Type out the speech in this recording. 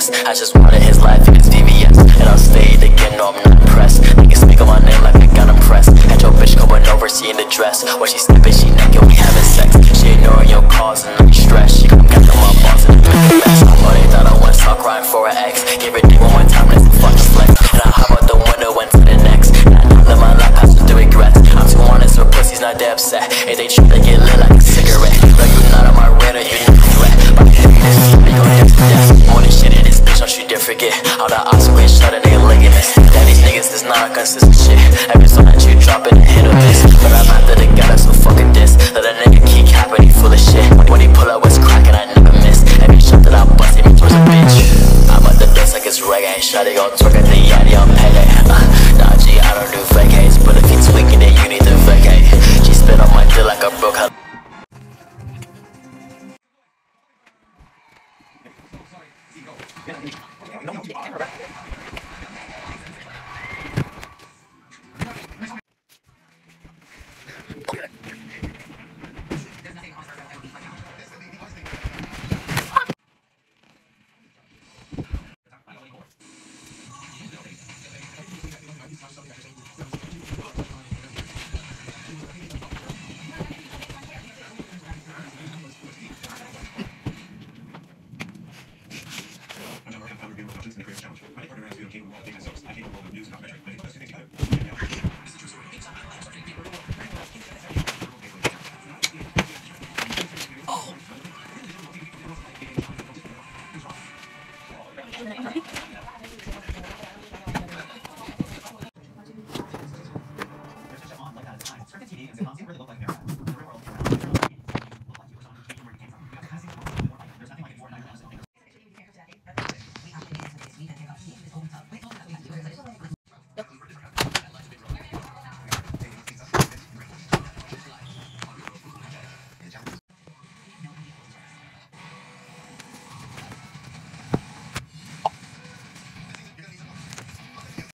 next. I just wanted his life in his VVS, and I'll stay it again, no I'm not impressed. Niggas speak on my name like I got impressed. Had your bitch going over, she in the dress. When she snipping, she naked.